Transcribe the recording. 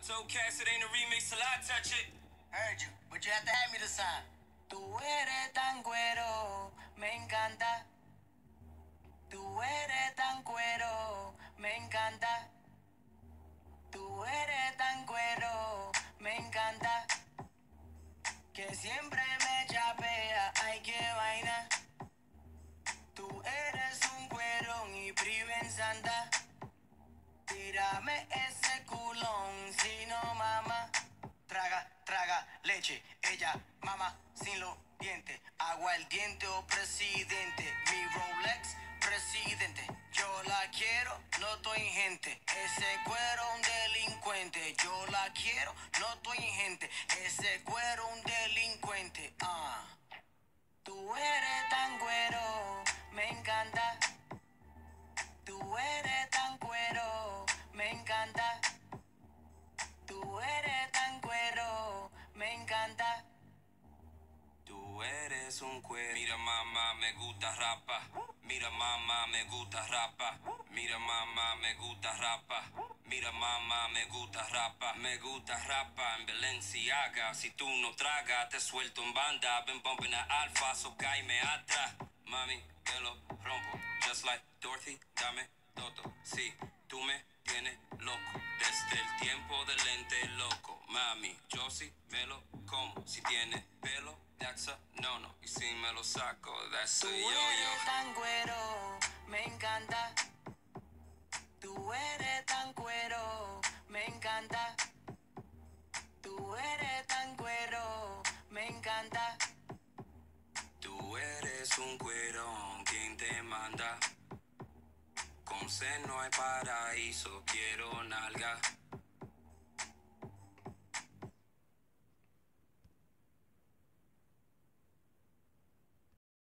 told Cass it ain't a remix till I touch it. Heard you, but you have to hand me the sign. Tú eres tan cuero, me encanta. Tú eres tan cuero, me encanta. Tú eres tan cuero, me encanta. Que siempre me chapea, ay qué vaina. Tú eres un cuerón y priven santa. Tírame ese culón, si no mama. Traga, traga leche, ella mama sin los dientes. Agua el diente o presidente. Mi Rolex, presidente. Yo la quiero, no estoy ingente. Ese cuero un delincuente. Yo la quiero, no estoy ingente. Ese cuero un delincuente. Tú eres tan cuero, me encanta. Tú eres tan cuero, me encanta. Tú eres tan cuero, me encanta. Tú eres un cuero. Mira mamá, me gusta rapa. Mira mamá, me gusta rapa. Mira mamá, me gusta rapa. Mira mamá, me gusta rapa. Me gusta rapa en Balenciaga. Si tú no tragas, te suelto en banda. Been bumping a alfa, so cáeme atrás. Mami, te lo rompo. Just like Dorothy, dame todo. Sí, tú me tienes loco. Desde el tiempo del lente loco. Mami, yo sí me lo como. Si tiene pelo, that's a no-no. Y si me lo saco, that's a yo-yo. Tú eres tan cuero, me encanta. Tú eres tan cuero, me encanta. Tú eres tan cuero, me encanta. Tú eres un cuerón, ¿quién te manda? Con sed no hay paraíso, quiero nalga.